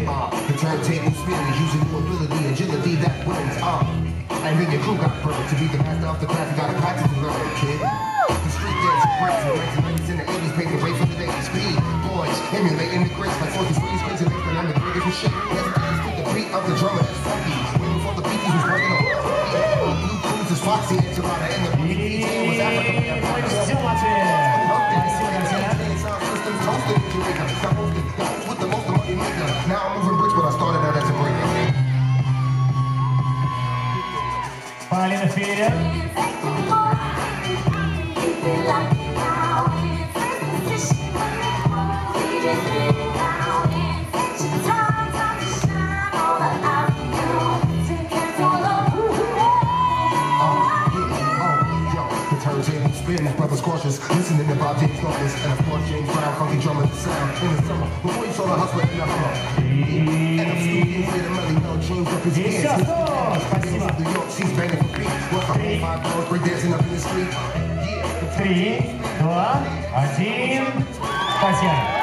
The turntable spins using your ability, agility that wins. And then your crew got burned. To be the master of the craft, you gotta practice and learn, kid. The street dance breaks in the 1990s and the 80s paved the way for the days. Speed boys emulating the grace like 40s, 40s, crazy things, but I'm the greatest and shit. Let's dance to the beat of the drummer that's funky. Waiting for the beaties who's working on Blue Cruise is Foxy, Enchilada, and the DJ was Africa. Now I'm moving bricks, but I started out as a breaker. Полина вперед. Spin, brothers cautious, listening about James Douglas, and of course James Brown, funky drummer, the sound in the summer. Before you saw the hustler in the hummer. And I'm studios with a melody, no James up his hands. New York, she's banging for beats. What's the whole 5 girls break dancing up in the street? 3, 2, 1. Татьяна.